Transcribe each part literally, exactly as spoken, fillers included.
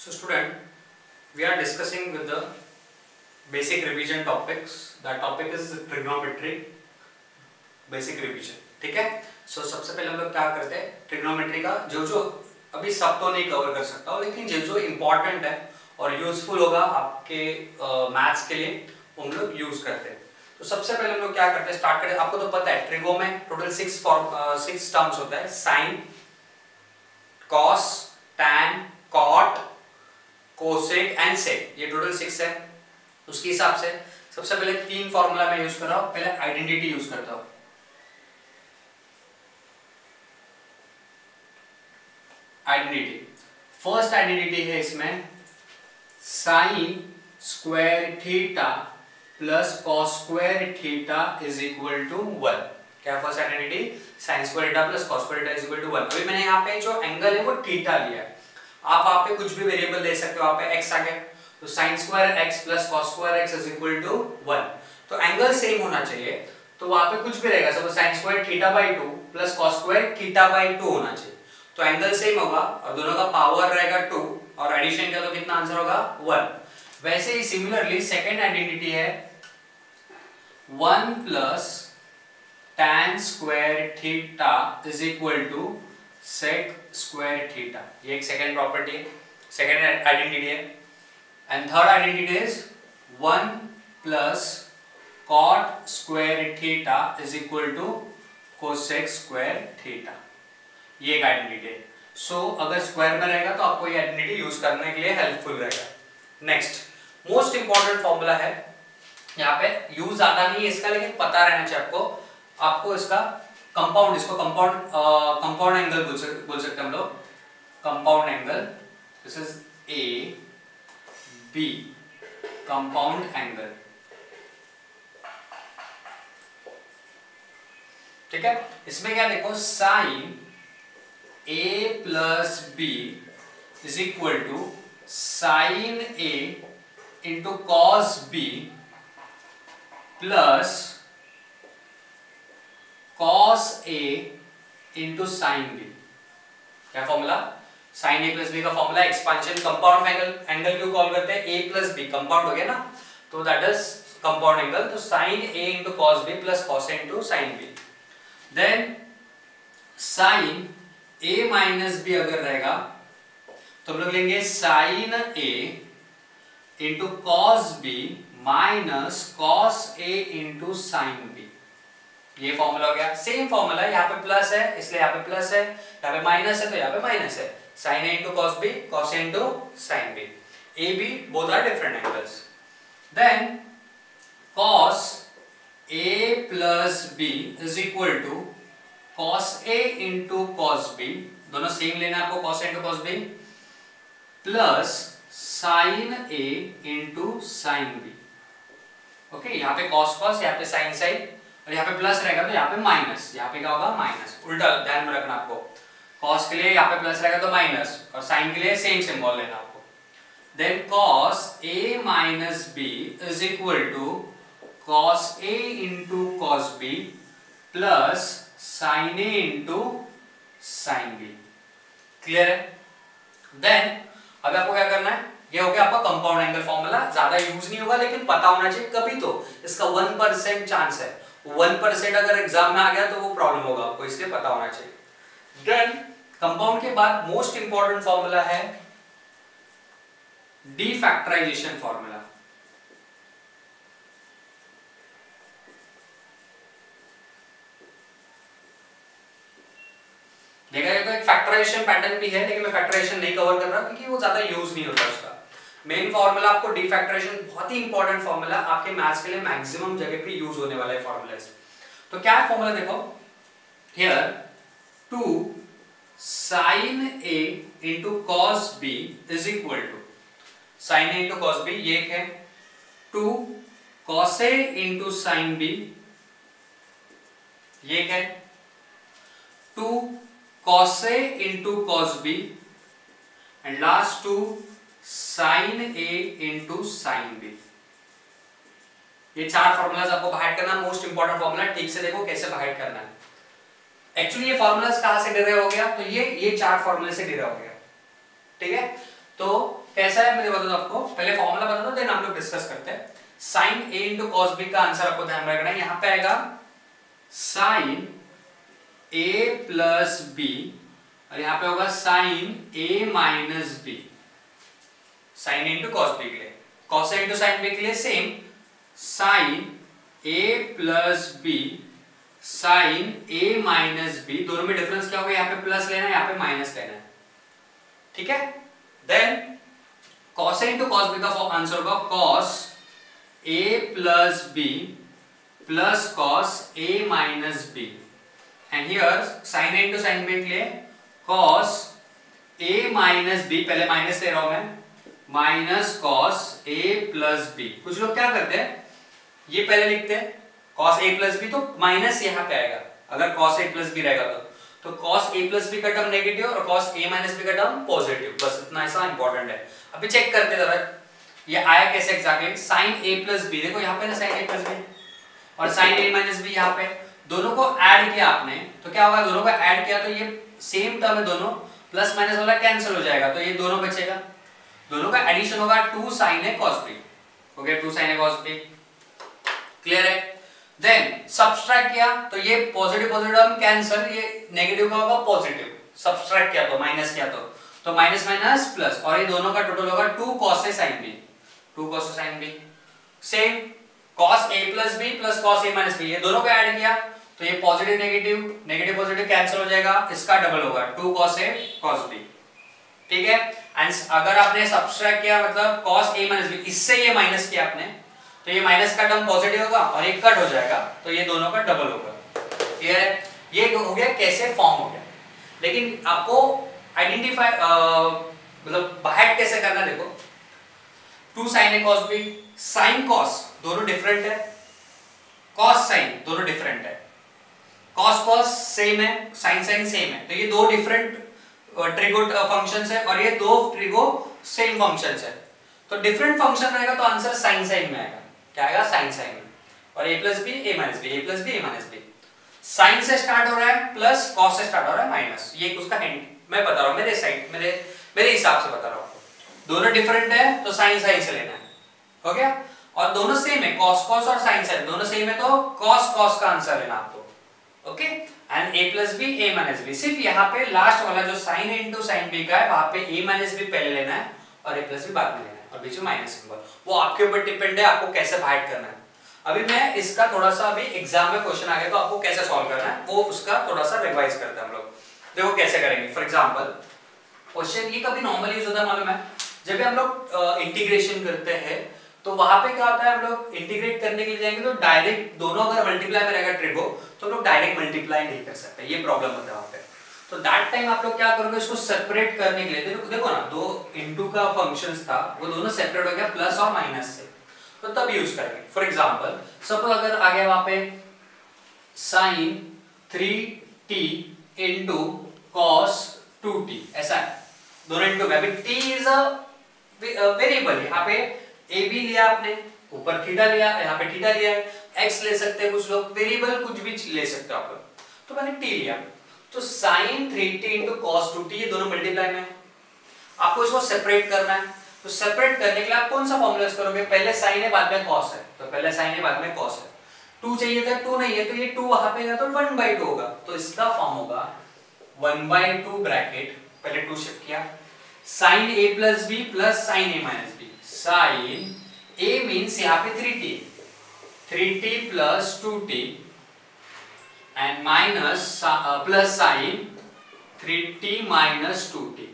So student, we are discussing with the basic revision topics. That topic is trigonometry basic revision. ठीक है? So सबसे पहले हम लोग क्या करते हैं, ट्रिग्नोमेट्री का जो जो अभी सब तो नहीं कवर कर सकता हूँ, लेकिन जो जो इम्पोर्टेंट है और यूजफुल होगा आपके मैथ्स के लिए वो हम लोग यूज करते हैं. तो सबसे पहले हम लोग क्या करते हैं, स्टार्ट करते हैं. आपको तो पता है ट्रिगो में total six form six terms होता है, sine, cos, tan, cot, cosec and sec. ये टोटल सिक्स है. उसके हिसाब से सबसे पहले तीन फॉर्मूला मैं यूज कर रहा हूँ. पहले आइडेंटिटी यूज करता हूँ. आइडेंटिटी फर्स्ट आइडेंटिटी है इसमें sine square theta plus cos square theta is equal to one. क्या first identity, sine square theta plus cos square theta is equal to one. अभी मैंने यहाँ पे जो एंगल है वो थीटा लिया है. आप वहां पे कुछ भी वेरिएबल दे सकते हो. वहां पे x आ गया तो sin square x plus cos square x is equal to one. तो एंगल सेम होना चाहिए, तो वहां पे कुछ भी रहेगा. Suppose sin square theta by two plus cos square theta by two होना चाहिए. तो एंगल सेम होगा और दोनों का पावर रहेगा टू और एडिशन किया तो कितना आंसर होगा वन. वैसे ही सिमिलरली सेकंड आइडेंटिटी है one plus tan square theta is equal to sec square theta. ये एक सेकंड प्रॉपर्टी है, सेकंड आइडेंटिटी है. And third identity is one plus cot square theta is equal to cosec square theta. ये एक identity है. So so, अगर square में रहेगा तो आपको ये आइडेंटिटी यूज करने के लिए हेल्पफुल रहेगा. नेक्स्ट मोस्ट इंपॉर्टेंट फॉर्मूला है, यहाँ पे यूज ज्यादा नहीं है इसका, लेकिन पता रहना चाहिए आपको. आपको इसका कंपाउंड, इसको कंपाउंड कंपाउंड एंगल बोल सकते बोल सकते हम लोग. Compound angle, this is A B compound angle. ठीक है. इसमें क्या देखो, sine A plus B is equal to sine A into cos B plus cos A into sin B. क्या formula, sin A plus B का formula expansion. Compound angle, angle क्यों call करते हैं, A plus B कंपाउंड हो गया ना, तो that is compound angle. तो sin A into cos B plus cos A into sin B. Then sin A minus B अगर रहेगा तो हम लोग लेंगे sin A into cos B minus cos A into sin B. ये formula हो गया. सेम फॉर्मूला, यहाँ पे प्लस है इसलिए यहाँ पे प्लस है, यहाँ पे माइनस है तो यहाँ पे माइनस है. sin A into cos B, cos A into sin B. A B both are different angles. Then cos A plus B is equal to cos A into cos B. दोनों same लेना आपको, cos A into cos B plus sin A into sin B. Okay, यहाँ पे cos cos, यहाँ पे sin sin और यहाँ पे प्लस रहेगा तो यहाँ पे माइनस. यहाँ पे क्या होगा माइनस. उल्टा ध्यान में रखना आपको. cos के लिए यहाँ पे प्लस रहेगा तो माइनस और sin के लिए सेम सिंबल लेना आपको. Then cos A minus B is equal to cos A into cos B plus sin A into sin B. Clear है. देन अब आपको क्या करना है, ये हो गया आपका कंपाउंड एंगल फॉर्मूला. ज्यादा यूज नहीं होगा लेकिन पता होना चाहिए. कभी तो इसका वन परसेंट चांस है, वन परसेंट अगर एग्जाम में आ गया तो वो प्रॉब्लम होगा आपको, इसलिए पता होना चाहिए. देन कंपाउंड के बाद मोस्ट इंपॉर्टेंट फॉर्मूला है डी फैक्टराइजेशन फॉर्मूला. देखा जाए तो एक फैक्टराइजेशन पैटर्न भी है, लेकिन मैं फैक्टराइजेशन नहीं कवर कर रहा क्योंकि वो ज्यादा यूज नहीं होता उसका. मेन फॉर्मूला आपको डी फैक्टराइजेशन, बहुत ही इंपॉर्टेंट फॉर्मूला, आपके मैथ्स के लिए मैक्सिमम जगह पे यूज होने वाला है फॉर्मूला. तो क्या है फॉर्मूला देखो, here two sine A into cos B is equal to sine A into cos B, ये एक है. Two cos A into sine B, ये एक है. Two cos A into cos B and last two sin A into sin B. ये चार formulas आपको बाहर करना. मोस्ट इंपॉर्टेंट फॉर्मूला, ठीक से देखो कैसे बाहर करना है. एक्चुअली ये फॉर्मूलाज कहां से डिराइव हो गया, तो ये ये चार फॉर्मूले से डिराइव हो गया. ठीक है. तो कैसा है मैं बता दूं आपको, पहले फॉर्मूला बता दो देन हम लोग डिस्कस करते हैं। sin a into cos b का आंसर आपको ध्यान रखना है, यहाँ पे आएगा sin a plus b और यहाँ पे होगा sin a minus b। sin a into cos b के लिए, cos a into sin b के लिए same sin a plus b sin a minus b, दोनों में डिफरेंस क्या होगा, यहाँ पे प्लस लेना है यहाँ पे माइनस लेना है, ठीक है। Then cos a into cos b का आंसर होगा cos a plus b plus cos a minus b and here sin a into sin b के लिए cos a minus b, पहले माइनस ले रहा हूं मैं, minus cos a plus b। कुछ लोग क्या करते हैं ये पहले लिखते हैं cos a plus b तो माइनस यहाँ पे आएगा, अगर cos a plus b रहेगा तो तो cos a plus b का टर्म नेगेटिव और cos a minus b का टर्म पॉजिटिव, बस इतना ऐसा इंपॉर्टेंट है। अभी चेक करते जरा ये आया कैसे exactly, sin a plus b, देखो यहाँ पे ना sin a plus b और sin a minus b, यहाँ पे दोनों को ऐड किया आपने तो क्या होगा, दोनों को ऐड किया तो ये सेम टर्म है, दोनों प्लस माइनस वाला कैंसिल हो जाएगा तो ये दोनों बचेगा, दोनों का एडिशन होगा two sin a cos b, हो गया two sin a cos b, clear है। देन सब्सट्रैक्ट किया तो ये पॉजिटिव पॉजिटिव टर्म कैंसिल, ये नेगेटिव का होगा पॉजिटिव, सब्सट्रैक्ट किया तो माइनस किया तो तो माइनस माइनस प्लस और ये दोनों का टोटल होगा two cos a sin b, two cos a sin b। Same cos a plus b plus cos a minus b, ये दोनों को ऐड किया तो ये positive negative negative positive cancel हो जाएगा, इसका डबल होगा two cos a cos b, ठीक है। एंड अगर आपने सब्सट्रैक्ट किया मतलब cos a minus b, इससे ये माइनस किया आपने तो ये माइनस का टर्म पॉजिटिव होगा और ये कट हो जाएगा तो ये दोनों का डबल होगा, क्लियर है। ये हो गया कैसे फॉर्म हो गया, लेकिन आपको आइडेंटिफाई मतलब बाहर कैसे करना, देखो two sin a cos b, sin cos दोनों डिफरेंट है, cos sin दोनों डिफरेंट है, cos cos सेम है, sin sin सेम है, तो ये दो डिफरेंट ट्रिगो फंक्शंस है और ये दो ट्रिगो सेम फंक्शंस है, तो डिफरेंट फंक्शन रहेगा तो आंसर sin sin में आएगा, क्या आएगा sin sin में, और a plus b a minus b, a plus b a minus b, sin से स्टार्ट हो रहा है प्लस cos से स्टार्ट हो रहा है माइनस, ये उसका हिंट मैं बता रहा हूँ मेरे साइड मेरे मेरे हिसाब से बता रहा हूँ, दोनों डिफरेंट है तो sin sin से लेना है, हो गया। और दोनों सेम है, cos cos और sin sin दोनों सेम है तो cos cos का आंसर लेना आपको, okay. And a plus b a minus b, सिर्फ यहाँ पे लास्ट वाला जो sin a into sin b का है वहां पे a minus b पहले लेना है और a plus b बाद में लेना है और बीच में माइनस सिंबल, वो आपके ऊपर डिपेंड है आपको कैसे बाइट करना है। अभी मैं इसका थोड़ा सा अभी एग्जाम में क्वेश्चन आ गया तो आपको कैसे सॉल्व करना है वो उसका थोड़ा सा रिवाइज करते हैं हम लोग, देखो कैसे करेंगे। फॉर एग्जांपल क्वेश्चन ये कभी नॉर्मली यूज होता है मालूम है, जब भी हम लोग इंटीग्रेशन करते हैं तो वहां पे क्या होता है, हम लोग इंटीग्रेट करने के लिए जाएंगे तो डायरेक्ट दोनों अगर मल्टीप्लाई में रहेगा ट्रिगो तो हम लोग डायरेक्ट मल्टीप्लाई नहीं कर सकते, ये प्रॉब्लम होता है वहां पे। तो दैट टाइम आप लोग क्या करोगे, इसको सेपरेट करने के लिए देखो, देखो ना दो इनटू का फंक्शंस था वो दोनों सेपरेट हो गया प्लस और माइनस से, तो तब यूज करेंगे। फॉर एग्जांपल सपोज अगर आ गया वहां पे sin three T into cos two T, ऐसा है दोनों इनटू में, अभी t इज अ वेरिएबल, यहाँ पे a भी लिया आपने, ऊपर थीटा लिया, यहाँ पे थीटा लिया, x ले सकते हैं कुछ लोग, वेरिएबल कुछ भी ले सकते हो आप लोग, तो मैंने t लिया तो sin three T into cos two T ये दोनों मल्टीप्लाई में, आपको इसको सेपरेट करना है। तो सेपरेट करने के लिए आप कौन सा फॉर्मूला यूज करोगे, पहले sin है बाद में cos है, तो पहले sin है बाद में cos है, टू चाहिए था टू नहीं है तो ये टू वहां पे गया तो वन बाई टू होगा, तो इसका फॉर्म होगा वन बाई टू ब्रैकेट, पहले टू शिफ्ट किया sin a plus b plus sin a minus b, sin a means यहाँ पे three T, three T plus two T and minus uh, plus sin three T minus two T,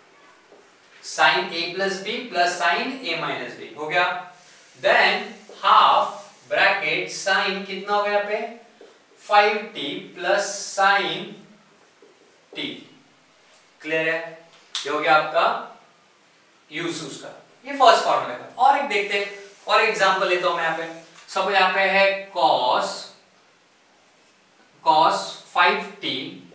sin a plus b plus sin a minus b हो गया। then half bracket sin कितना हो गया पे five T plus sin t, clear है, ये हो गया आपका यूज उसका, ये फर्स्ट फॉर्मूला का। और एक देखते हैं और एग्जांपल लेता हूं मैं यहाँ पे, सब यहाँ पे है cos cos five T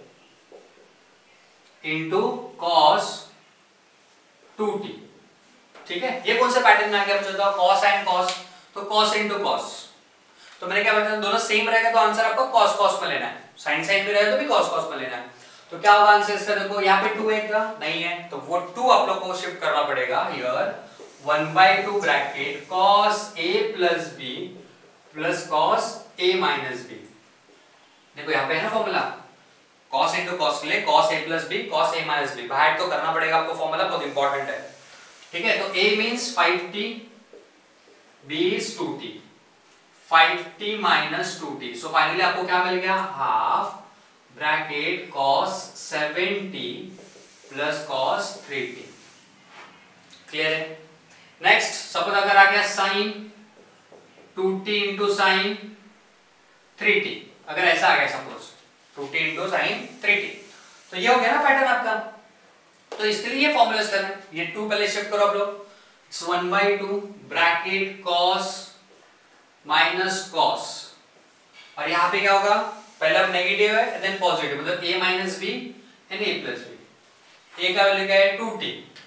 into cos two T, ठीक है। ये कौन सा पैटर्न में आ गया बच्चों, cos and cos, तो cos into cos, तो मैंने क्या बताया दोनों सेम रहेगा तो आंसर आपको cos cos में लेना है, sin sin भी रहेगा तो भी cos cos में लेना है। तो क्या होगा आंसर इसका? देखो यहाँ पे टू है क्या? नहीं है, तो वो टू आप लोग को शिफ्ट करना पड़ेगा here one by two bracket cos A plus B plus cos A minus B. देखो यहाँ पे है ना फॉर्मूला cos इंटू कॉस के लिए cos a plus B cos a minus B, बाहर तो करना पड़ेगा आपको फॉर्मूला, बहुत इंपॉर्टेंट है। ठीक है, तो a means five T, b is two T, five T minus two T, so finally आपको क्या मिल गया? Half bracket cos seven T plus cos three T. Clear है? नेक्स्ट सपोज अगर आ गया sin two T into sine three T, अगर ऐसा आ गया suppose two T into sine three T, तो ये हो गया ना पैटर्न आपका। तो इसके लिए ये फॉर्मूला करना है, ये टू पहले शिफ्ट करो आप लोग, it's one by two bracket cos minus cos, और यहाँ पे क्या होगा? पहला नेगेटिव है देन पॉजिटिव, मतलब a minus B and a plus B. a का वैल्यू क्या है? Two T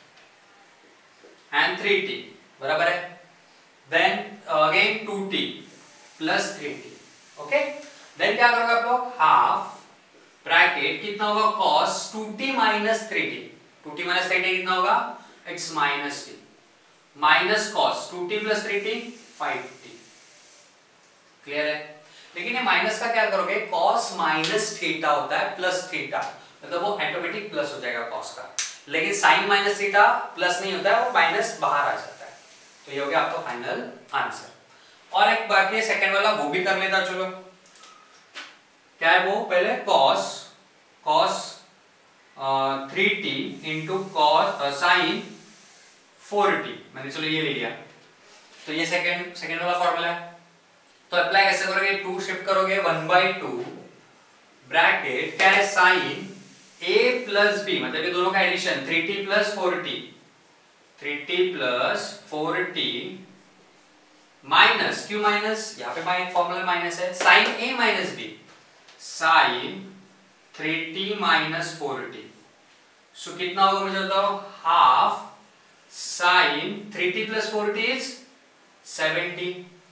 and three T, बराबर है। Then again two T plus three T. Okay, then क्या करोगे आप लोग? हाफ ब्रैकेट कितना होगा? cos two T minus three T, two T minus three T कितना होगा? x minus T minus cos two T plus three T five T. Clear है? लेकिन ये माइनस का क्या करोगे? cos माइनस थीटा होता है प्लस थीटा, मतलब वो ऑटोमेटिक प्लस हो जाएगा cos का, लेकिन sin माइनस थीटा प्लस नहीं होता है, वो माइनस बाहर आ जाता है। तो ये हो गया आपका फाइनल आंसर। और एक बाकी है सेकंड वाला, वो भी कर लेता, चलो क्या है वो? पहले cos cos three t into cos sine four t, मैंने चलो ये ले लिया, तो ये सेकंड सेकंड वाला फॉर्मूला है। तो अप्लाई कैसे करोगे? टू शिफ्ट करोगे, वन बाई टू ब्रैकेट क्या है? साइन a प्लस बी, मतलब ये दोनों का addition, three t plus four t, three t plus four t minus, क्यों माइनस? यहाँ पे माइनस फॉर्मूला माइनस है, sine a minus b, sine three t minus four t, so कितना होगा मुझे बताओ? Half sine three t plus four t is seventy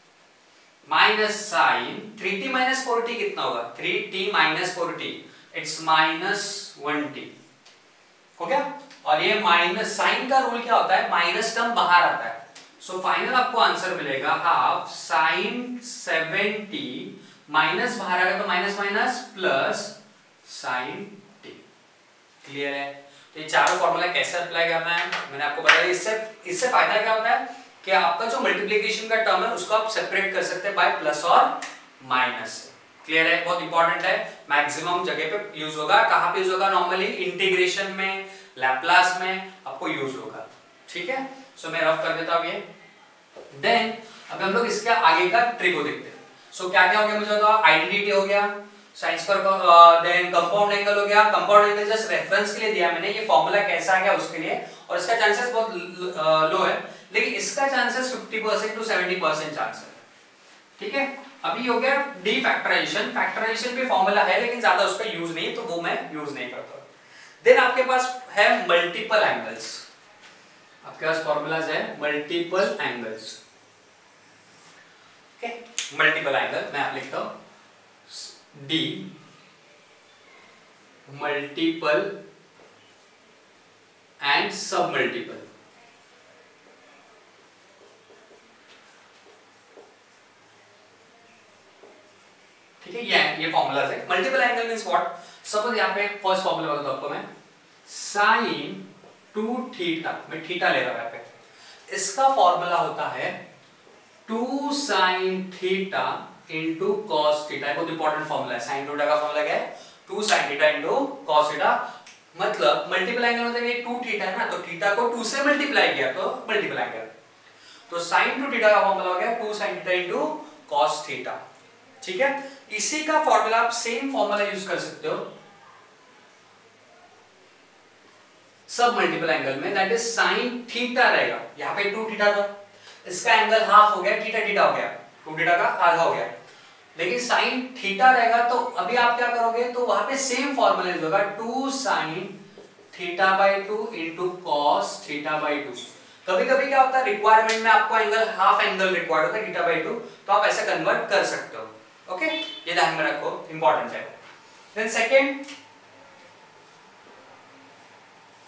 minus sine three t minus four t कितना होगा? Three t minus four t, it's minus one t. हो गया? और ये माइनस साइन का रूल क्या होता है? माइनस टर्म बाहर आता है, सो so, फाइनल आपको आंसर मिलेगा हाफ साइन सेवेंटी, माइनस बाहर आएगा तो minus minus plus sine t. Clear है? तो ये चारों फॉर्मूला कैसे अप्लाई करना है मैंने आपको बताया। इससे इससे फायदा क्या होता है कि आपका जो मल्टीप्लिकेशन का टर्म है उसको आप सेपरेट कर सकते हैं बाय प्लस और माइनस से। क्लियर है? बहुत इंपॉर्टेंट है, मैक्सिमम जगह पे यूज होगा। कहां पे यूज होगा? नॉर्मली इंटीग्रेशन में, लैप्लास में आपको यूज होगा। ठीक है, सो so, मैं रफ कर देता हूं ये। देन अब हम लोग इसके आगे का ट्रिक को देखते हैं। सो so, क्या क्या हो गया मुझे बताओ? आइडेंटिटी हो गया, sine square, then compound angle हो गया। कंपाउंड एंगल जस्ट रेफरेंस के लिए दिया मैंने, ये फॉर्मूला कैसा आ गया उसके लिए, और इसका चांसेस बहुत लो है, लेकिन इसका chances fifty percent to seventy percent chance है। ठीक है, अभी हो गया डी फैक्टराइजेशन। फैक्टराइजेशन भी फॉर्मूला है लेकिन ज्यादा उसका यूज नहीं, तो वो मैं यूज नहीं करता। देन आपके पास है मल्टीपल एंगल्स, आपके पास फॉर्मूलाज है multiple angles. Okay, multiple angle मैं आप लिखता हूं the multiple and sub multiple. ठीक है, ये ये फॉर्मूलाज है। Multiple angle means what? Suppose यहां पे फर्स्ट फॉर्मूला बता दो आपको मैं, साइन टू थीटा, मैं थीटा ले रहा हूं यहां पे, इसका फॉर्मूला होता है two sine theta into cos theta. बहुत इंपॉर्टेंट फॉर्मूला है। साइन थीटा का फॉर्मूला क्या है? Two sine theta into cos theta. मतलब मल्टीपल एंगल मतलब ये टू थीटा है ना, तो थीटा को टू से मल्टीप्लाई किया तो मल्टीपल एंगल। तो साइन टू थीटा का फॉर्मूला हो गया two sine theta into cos theta. ठीक है, इसी का फॉर्मूला आप सेम फॉर्मूला यूज कर सकते हो सब मल्टीपल एंगल में, दैट इज साइन थीटा रहेगा। यहाँ पे टू थीटा था, इसका एंगल हाफ हो गया, थीटा थीटा हो गया, टू थीटा का आधा हो गया, लेकिन साइन थीटा रहेगा। तो अभी आप क्या करोगे? तो वहां पे सेम फॉर्मूला यूज होगा, two sine theta by two into cos theta by two. कभी कभी क्या होता है, रिक्वायरमेंट में आपको एंगल हाफ एंगल रिक्वायर्ड होता है थीटा बाई टू, तो आप ऐसे कन्वर्ट कर सकते हो। ओके, ये ध्यान में रखो, इंपॉर्टेंट है। Then second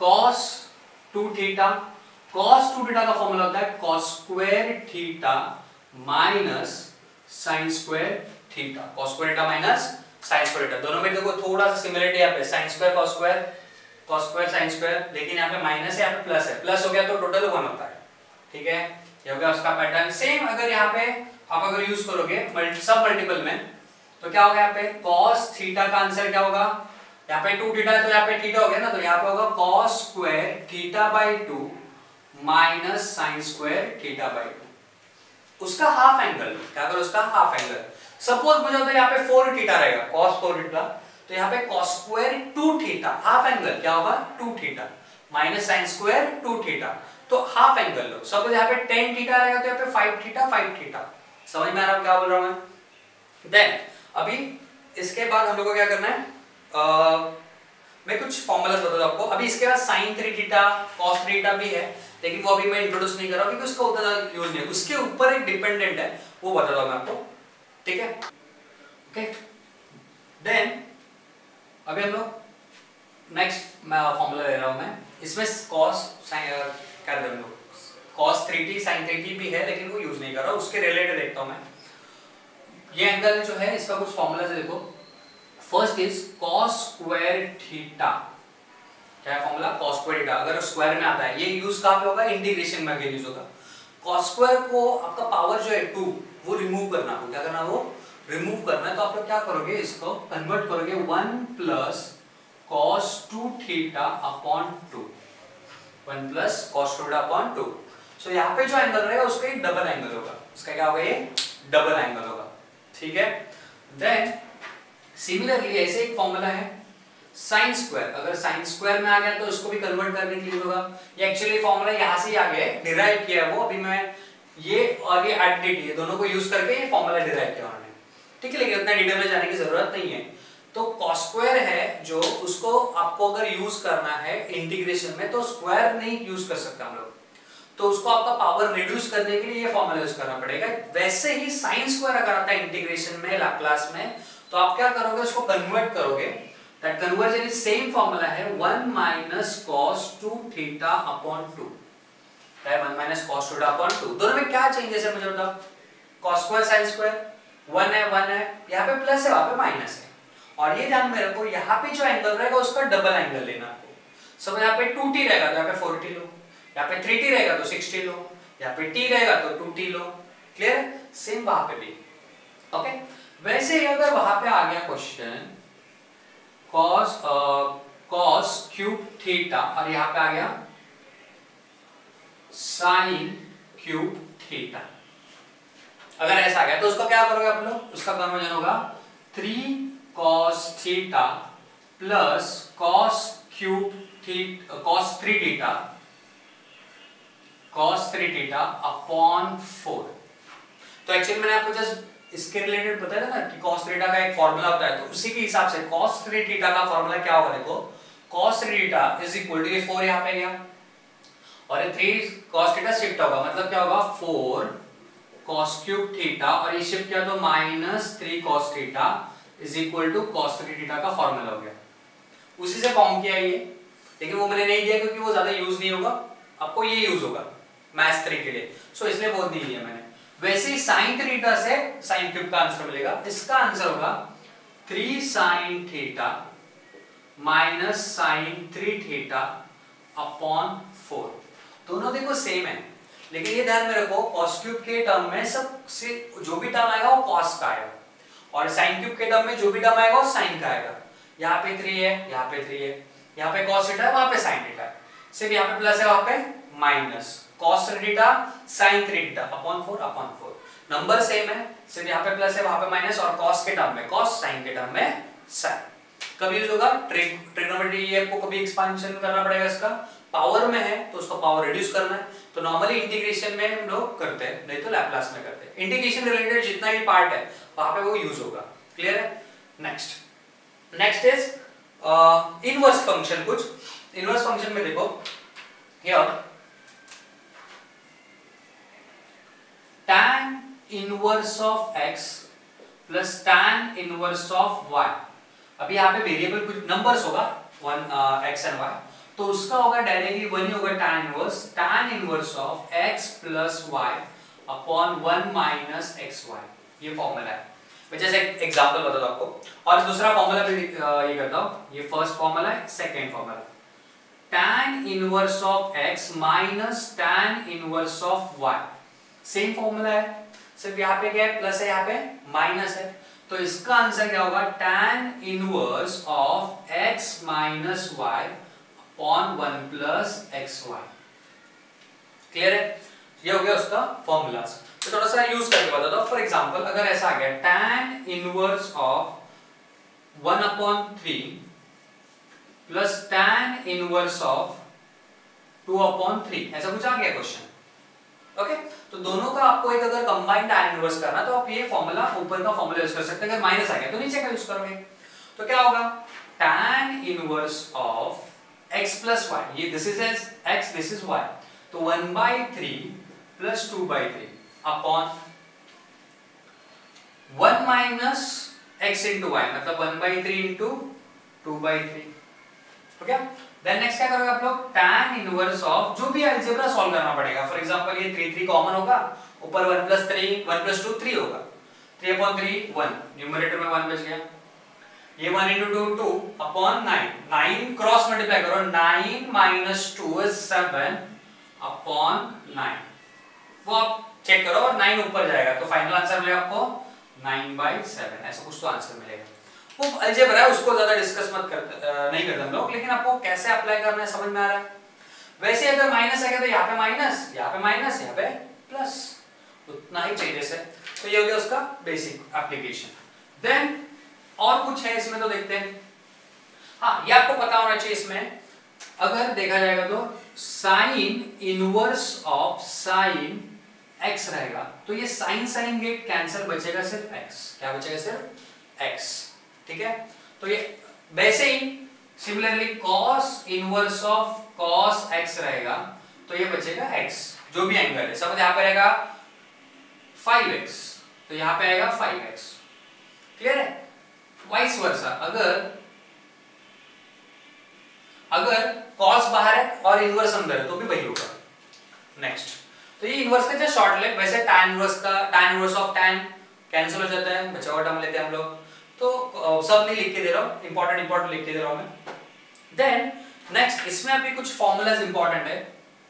cos two theta, cos two theta का फॉर्मूला होता है cos square theta minus sin square theta, cos square theta minus sin square theta. दोनों में देखो थोड़ा सा सिमिलरिटी यहाँ पे sin square cos square cos square sin square, लेकिन यहाँ पे माइनस है यहाँ पे प्लस है, प्लस हो गया तो टोटल वन होता है। ठीक है, ये हो गया उसका पैटर्न। सेम अगर यहाँ पे आप अगर यूज करोगे सब मल्टीपल में तो क्या होगा, यहाँ पे cos थीटा का आंसर क्या होगा, यहाँ पे टू थीटा है तो यहाँ पे थीटा हो गया ना, तो यहाँ पे होगा cos square theta by two minus sine square theta by two. उसका हाफ एंगल क्या करो, उसका हाफ एंगल सपोज मुझे होता है यहाँ पे फोर थीटा रहेगा cos फोर थीटा, तो यहाँ पे cos square two theta half angle क्या होगा two theta minus sine square two theta, तो हाफ एंगल लो। सपोज यहाँ पे टेन थीटा रहेगा तो यहाँ पे फाइव थीटा फाइव थीटा। समझ में आ रहा है क्या बोल रहा हूँ मैं। देन अभी इसके बाद हम लोग को क्या करना है, uh, मैं कुछ फॉर्मूलाज बता दूं आपको। अभी इसके बाद sin three theta cos three theta भी है, लेकिन वो अभी मैं इंट्रोड्यूस नहीं कर रहा हूं क्योंकि उसका उतना यूज नहीं है, उसके ऊपर एक डिपेंडेंट है वो बता दूं मैं आपको। ठीक है, ओके। देन अभी हम लोग नेक्स्ट फॉर्मूला ले रहा हूं मैं, इसमें cos sin क्या कर लो cos three t sin three t भी है, लेकिन वो यूज नहीं कर रहा, उसके रिलेटेड देखता हूं मैं। ये एंगल जो है इसका कुछ फॉर्मूला से देखो। First is cos square theta, क्या है फॉर्मूला cos स्क्वायर थीटा, अगर स्क्वायर में आता है ये यूज कहां पे होगा, इंटीग्रेशन में आगे यूज होगा। cos स्क्वायर को आपका पावर जो है टू वो रिमूव करना हो, क्या करना वो रिमूव करना है, तो आप लोग क्या करोगे, इसको कन्वर्ट करोगे one plus cos two theta upon two, one plus cos two theta upon two. So यहाँ पे जो एंगल रहेगा उसका एक डबल एंगल होगा, इसका क्या होगा, ये डबल एंगल होगा। ठीक है, देन सिमिलरली ऐसे एक फॉर्मूला है sin स्क्वायर, अगर sin स्क्वायर में आ गया तो उसको भी कन्वर्ट करने के लिए होगा। ये एक्चुअली फॉर्मूला यहाँ से आ गया है, डिराइव किया है वो, अभी मैं ये और ये एडिट ये दोनों को यूज करके ये फॉर्मूला डिराइव किया उन्होंने। ठीक है, लेकिन इतना डिटेल में जाने की जरूरत नहीं है। तो cos स्क्वायर है जो, उसको आपको अगर यूज करना है इंटीग्रेशन में तो स्क्वायर नहीं यूज कर सकते हम लोग, तो उसको आपका पावर रिड्यूस करने के लिए ये फॉर्मूला यूज करना पड़ेगा। वैसे ही sin स्क्वायर अगर आता है इंटीग्रेशन में लैप्लास में, तो आप क्या करोगे, उसको कन्वर्ट करोगे, that conversion is same formula है one minus cos two theta upon two, है one minus cos two theta upon two. दोनों में क्या चेंजेस है मुझे बताओ, cos square sin square one है वन है, यहाँ पे प्लस है वहां पे माइनस है, और ये ध्यान में रखो यहाँ पे जो एंगल रहेगा उसका डबल एंगल लेना आपको। सब यहाँ पे टू टी रहेगा तो यहाँ पे फोर टी लो, यहाँ पे थ्री टी रहेगा तो सिक्स टी लो, यहाँ पे टी रहेगा तो टू टी लो। क्लियर है, सेम वहां पे भी। ओके, वैसे ही अगर वहां पे आ गया question cos cos cube theta और यहाँ पे आ गया sin क्यूब थीटा, अगर ऐसा आ गया तो उसको क्या करोगे आप लोग, उसका कन्वर्जन होगा three cos theta plus cos cube theta cos three theta cos three theta upon four. तो एक्चुअली मैंने आपको जस्ट इसके रिलेटेड बताया था ना कि cos थ्री थीटा का एक फॉर्मूला होता है, तो उसी के हिसाब से cos थ्री थीटा का फॉर्मूला क्या होगा, देखो cos three theta is equal to ये फोर यहाँ पे गया और ये थ्री cos थीटा शिफ्ट होगा, मतलब क्या होगा फोर cos क्यूब थीटा और ये शिफ्ट किया तो minus three cos theta is equal to cos three theta का फॉर्मूला हो गया। उसी से फॉर्म किया ये, लेकिन वो मैंने नहीं दिया क्योंकि वो ज्यादा यूज नहीं होगा, आपको ये यूज होगा मैथ्स थ्री के लिए, सो इसलिए बहुत नहीं लिया मैंने। वैसे ही sin थीटा से sin क्यूब का आंसर मिलेगा, इसका आंसर होगा three sin theta minus sin three theta upon four. दोनों देखो सेम है, लेकिन ये ध्यान में रखो cos क्यूब के टर्म में सबसे जो भी टर्म आएगा वो cos का आएगा, और sin क्यूब के टर्म में जो भी टर्म आएगा वो sin का आएगा। यहाँ पे थ्री है, यहाँ पे थ्री है, यहाँ पे cos थीटा है, वहां पे sin थीटा है, सिर्फ यहाँ पे प्लस है वहां पे minus, cos theta sin three theta upon four upon four. Number same है, सिर्फ यहाँ पे प्लस है वहां पे माइनस, और cos के टर्म में cos sin के टर्म में sin। कब यूज होगा, ट्रिग्नोमेट्री ये आपको कभी एक्सपेंशन करना पड़ेगा, इसका पावर में है तो उसका पावर रिड्यूस करना है, तो नॉर्मली इंटीग्रेशन में हम लोग करते हैं, नहीं तो लैप्लास में करते हैं। इंटीग्रेशन रिलेटेड जितना भी पार्ट है वहां पे वो यूज होगा। क्लियर है, next next is inverse function. कुछ इनवर्स फंक्शन में देखो here tan inverse of x प्लस tan इनवर्स ऑफ y। अभी यहाँ पे वेरिएबल कुछ नंबर्स होगा वन एक्स एंड वाई, तो उसका होगा डायरेक्टली वन ही होगा tan inverse tan inverse of x plus y upon one minus x y. ये फॉर्मूला है। मैं जैसे एक एग्जांपल बताता हूं आपको और दूसरा फॉर्मूला भी ये करता हूं। ये फर्स्ट फॉर्मूला है, second formula tan inverse of x minus tan inverse of y। Same formula है, सिर्फ यहाँ पे क्या है प्लस है, यहाँ पे माइनस है। तो इसका आंसर क्या होगा tan inverse of x minus y upon one plus x y. Clear है? ये हो गया उसका फॉर्मूला। तो थोड़ा सा यूज करके बताता हूं। फॉर एग्जांपल अगर ऐसा आ गया tan inverse of one upon three plus tan inverse of two upon three, ऐसा कुछ आ गया क्वेश्चन। Okay okay? तो दोनों का आपको एक अगर कंबाइंड tan इनवर्स करना तो आप ये फॉर्मूला ऊपर का फॉर्मूला यूज कर सकते हैं। अगर माइनस आ गया तो नीचे का यूज करोगे। तो क्या होगा tan inverse of x plus y, ये this is as x, this is y, तो one by three plus two by three upon one minus x into y, मतलब one by three into two by three. Okay, then next क्या करोगे आप लोग tan inverse of, जो भी algebra solve करना पड़ेगा। फॉर एग्जांपल ये थ्री थ्री कॉमन होगा, ऊपर one plus three one plus two three होगा, three upon three one, numerator में वन बच गया। ये one into two two upon nine, nine cross multiply करो, nine minus two is seven upon nine. वो आप चेक करो और नाइन ऊपर जाएगा तो फाइनल आंसर मिलेगा आपको नाइन बाई सेवन। ऐसा कुछ तो आंसर मिलेगा। वो अलजेब्रा है, उसको ज्यादा डिस्कस मत करते नहीं करते हम लोग, लेकिन आपको कैसे अप्लाई करना है समझ में आ रहा है। वैसे अगर माइनस है तो यहाँ पे माइनस, यहाँ पे माइनस, यहाँ पे प्लस, उतना ही चेंजेस है। तो ये हो गया उसका बेसिक एप्लीकेशन। देन और कुछ है इसमें तो देखते हैं। हाँ, ये आपको पता होना चाहिए इसमें, अगर देखा जाएगा तो sine inverse of sine x रहेगा तो ये साइन साइन गेट कैंसिल, बचेगा सिर्फ x। क्या बचेगा? सिर्फ x। ठीक है, तो ये वैसे ही similarly cos inverse of cos x रहेगा तो ये बचेगा x, जो भी एंगल है। समझ, यहाँ पे रहेगा फाइव एक्स तो यहाँ पे आएगा फाइव एक्स। क्लियर है? वाइस वर्सा, अगर अगर cos बाहर है और इनवर्स अंदर है तो भी वही होगा। नेक्स्ट, तो ये इनवर्स का जस्ट शॉर्ट लेग, वैसे tan इनवर्स का tan inverse of tan cancel हो जाता है, बचा हुआ टर्म लेते हैं हम लोग। तो सब नहीं लिख के दे रहा हूं, इंपॉर्टेंट इंपॉर्टेंट लिख के दे रहा हूं मैं। देन नेक्स्ट, इसमें अभी कुछ फॉर्मूलाज इंपॉर्टेंट है,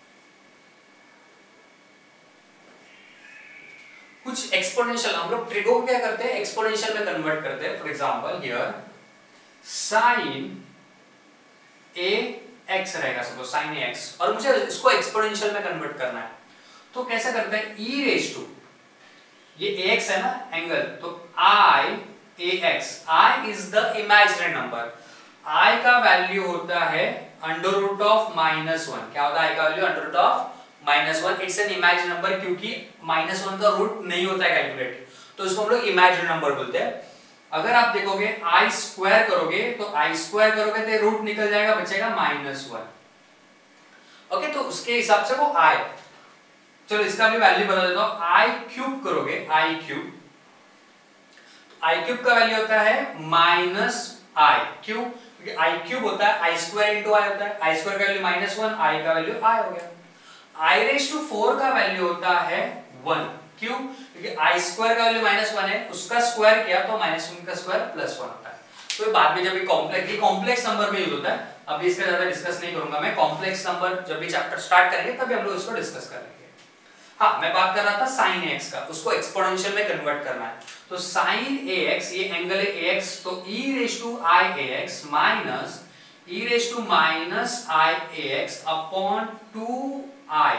कुछ एक्सपोनेंशियल। हम लोग ट्रिगो क्या करते हैं, एक्सपोनेंशियल में कन्वर्ट करते हैं। For example here sin a x रहेगा, सपोज sin a x, और मुझे इसको एक्सपोनेंशियल में कन्वर्ट करना है तो कैसे करते हैं, e रेज टू, ये ax है ना एंगल, तो i ax, i is the imaginary number, i का वैल्यू होता है under root of minus one. क्या होता है i का value? Under root of minus one. It's an imaginary number क्योंकि माइनस वन का रूट नहीं होता है कैलकुलेट, तो इसको हम लोग इमेजिनरी नंबर बोलते हैं। अगर आप देखोगे i स्क्वायर करोगे तो i स्क्वायर करोगे तो रूट निकल जाएगा, बचेगा माइनस वन। ओके, तो उसके हिसाब से वो i, चलो इसका भी वैल्यू बता देता हूं, i क्यूब करोगे, i क्यूब, i क्यूब का वैल्यू होता है माइनस i क्यूब, क्योंकि i क्यूब होता है i स्क्वायर इंटू i होता है, i स्क्वायर का वैल्यू माइनस वन, i का वैल्यू i हो गया। i रेज टू फोर का वैल्यू होता है वन, क्यों? क्योंकि i स्क्वायर का वैल्यू माइनस वन है, उसका स्क्वायर किया तो माइनस वन का स्क्वायर प्लस वन होता है। तो बाद में जब ये कॉम्प्लेक्स, ये कॉम्प्लेक्स नंबर में यूज होता है, अभी इसका ज्यादा डिस्कस नहीं करूंगा मैं। कॉम्प्लेक्स नंबर जब भी चैप्टर स्टार्ट करेंगे तभी हम लोग इसको डिस्कस करेंगे। हाँ, मैं बात कर रहा था sin ax का, उसको एक्सपोनेंशियल में कन्वर्ट करना है। तो sin ax, ये एंगल है ax, तो e raise to i ax minus e raise to minus i ax upon two i,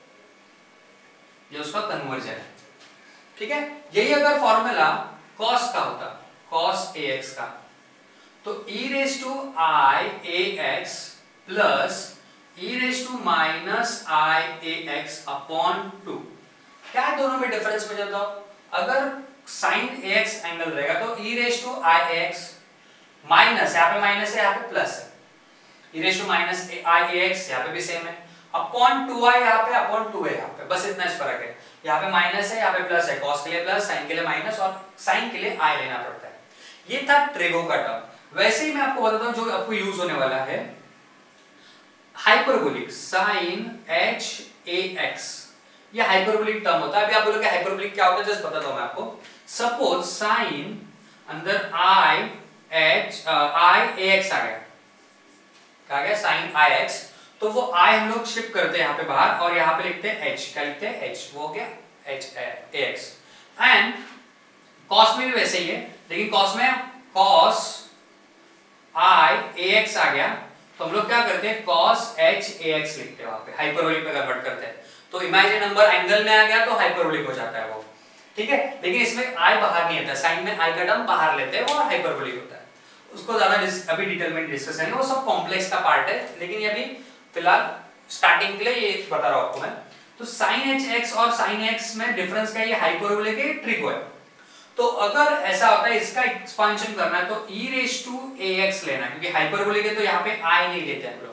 ये उसका कन्वर्जन है। ठीक है, यही अगर फॉर्मूला cos का होता, cos ax का, तो e raise to i ax plus e raise to minus i ax upon two. क्या है दोनों में डिफरेंस में जाता हूं, अगर sin ax एंगल रहेगा तो e raise to i ax minus, यहाँ पे माइनस है, यहाँ पे प्लस है, e raise to minus i ax यहाँ पे भी सेम है, अपॉन टू i यहाँ पे, अपॉन टू है यहाँ पे, बस इतना इस फर्क है। यहाँ पे माइनस है, यहाँ पे प्लस है, cos के लिए प्लस, sin के लिए माइनस, और sin के लिए i लेना पड़ता है। ये था ट्रिगो का टर्म। वैसे ही मैं आपको बताता हूँ जो आपको यूज होने वाला है, hyperbolic sine h a x, ये हाइपरबोलिक टर्म होता है। अभी आप बोलोगे हाइपरबोलिक क्या होता है, जस्ट बताता हूं मैं आपको। सपोज साइन अंदर I H I A x आ गया, क्या आ गया, साइन आई एक्स, तो वो आई हम लोग शिफ्ट करते हैं यहाँ पे बाहर और यहाँ पे लिखते हैं एच, क्या लिखते हैं एच, वो हो गया h a x. And cos में भी वैसे ही है, लेकिन कॉस में कॉस आई ए एक्स आ गया तो हम लोग क्या करते हैं कॉस एच ए एक्स लिखते हैं, वहां पे हाइपरबोलिक में कन्वर्ट करते हैं। तो इमेजिन नंबर एंगल में आ गया तो हाइपरबोलिक हो जाता है वो, ठीक है। लेकिन इसमें आई बाहर नहीं आता, साइन में आई का टर्म बाहर लेते हैं, वो हाइपरबोलिक होता है। उसको ज्यादा अभी डिटेल में डिस्कस करेंगे, वो सब कॉम्प्लेक्स का पार्ट है, लेकिन ये अभी फिलहाल स्टार्टिंग के लिए ये बता रहा हूं आपको मैं। तो साइन एच एक्स और साइन एक्स में डिफरेंस क्या है, ये हाइपरबोलिक है, ट्रिगो है। तो अगर ऐसा होता है इसका एक्सपांशन करना है तो e रेज टू ax लेना, क्योंकि हाइपरबोलिक है तो यहाँ पे i नहीं लेते हम लोग,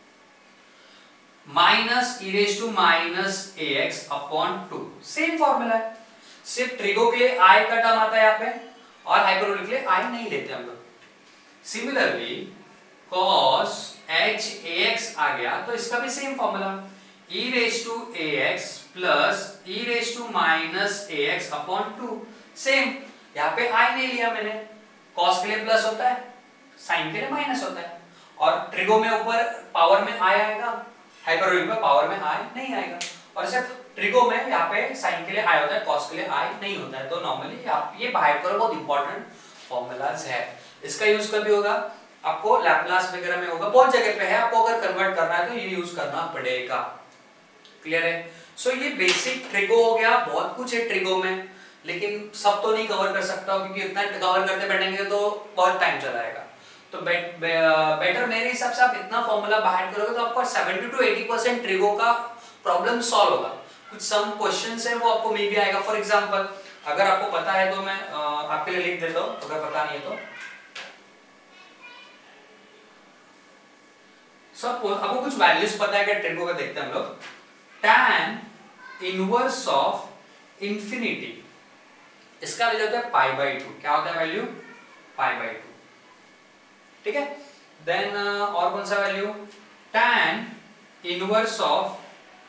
minus e raise to minus ax upon two, same formula है, सिर्फ ट्रिगो के लिए i का टर्म आता है यहाँ पे और हाइपरबोलिक के लिए i नहीं लेते हम लोग। सिमिलरली cos h ax आ गया तो इसका भी same formula, e raise to ax plus e raise to minus ax upon two, same. यहाँ पे i नहीं लिया मैंने, cos के लिए प्लस होता है, sin के लिए माइनस होता है, और ट्रिगो में ऊपर पावर में i आएगा, हाइपरबोलिक में पावर में i नहीं आएगा, और सिर्फ ट्रिगो में यहाँ पे sin के लिए i होता है, cos के लिए i नहीं होता है। तो नॉर्मली आप ये बाहर करो, बहुत इंपॉर्टेंट फॉर्मूलाज है। इसका यूज कभी होगा, आपको लैपलास वगैरह में होगा, बहुत जगह पे है, आपको अगर कन्वर्ट करना है तो ये यूज करना पड़ेगा। क्लियर है? सो so, ये बेसिक ट्रिगो हो गया, बहुत कुछ है ट्रिगो में, लेकिन सब तो नहीं कवर कर सकता क्योंकि इतना कवर करते बैठेंगे तो बहुत टाइम चलाएगा। तो बे, बे, बेटर मेरे हिसाब से आप इतना फॉर्मूला बाहर करोगे तो आपको seventy two eighty percent trigo का प्रॉब्लम सॉल्व होगा। कुछ सम क्वेश्चंस है वो आपको मे भी आएगा। फॉर एग्जांपल अगर आपको पता है तो मैं आ, आपके लिए लिख देता हूं, अगर पता नहीं है तो। सपोज आपको कुछ वैल्यूज पता है कि ट्रिगो का, देखते हैं हम लोग। tan इनवर्स ऑफ इंफिनिटी, इसका वैल्यू होता है पाई बाई टू। क्या होता है वैल्यू? पाई बाई टू, ठीक है। देन uh, और कौन सा value? tan inverse of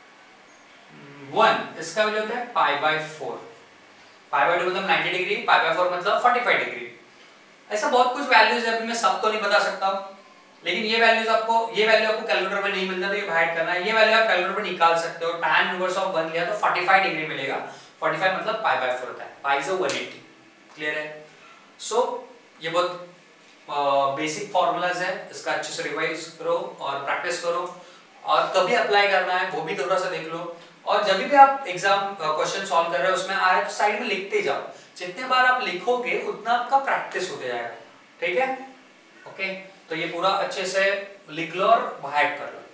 one, इसका वैल्यू होता है pi by four. Pi by two मतलब ninety degree, pi by four मतलब फोर्टी फाइव डिग्री। ऐसा बहुत कुछ वैल्यूज है, अभी मैं सब तो नहीं बता सकता, लेकिन ये वैल्यूज आपको, ये वैल्यू आपको कैलकुलेटर में नहीं मिलता तो ये बाहर करना है। ये वैल्यू आप कैलकुलेटर में निकाल सकते हो। tan इनवर्स ऑफ वन लिया तो फोर्टी फाइव डिग्री मिलेगा। फोर्टी फाइव मतलब पाई बाई फोर होता है, pi is one eighty. Clear है? सो so, ये बहुत बेसिक फॉर्मूलाज है, इसका अच्छे से रिवाइज करो और प्रैक्टिस करो, और कभी अप्लाई करना है वो भी थोड़ा सा देख लो। और जब भी आप एग्जाम क्वेश्चन सॉल्व कर रहे हो उसमें आए तो साइड में लिखते जाओ, जितने बार आप लिखोगे उतना आपका प्रैक्टिस होते जाएगा। ठीक है? ओके, तो ये पूरा अच्छे से लिख लो और बाहर कर लो।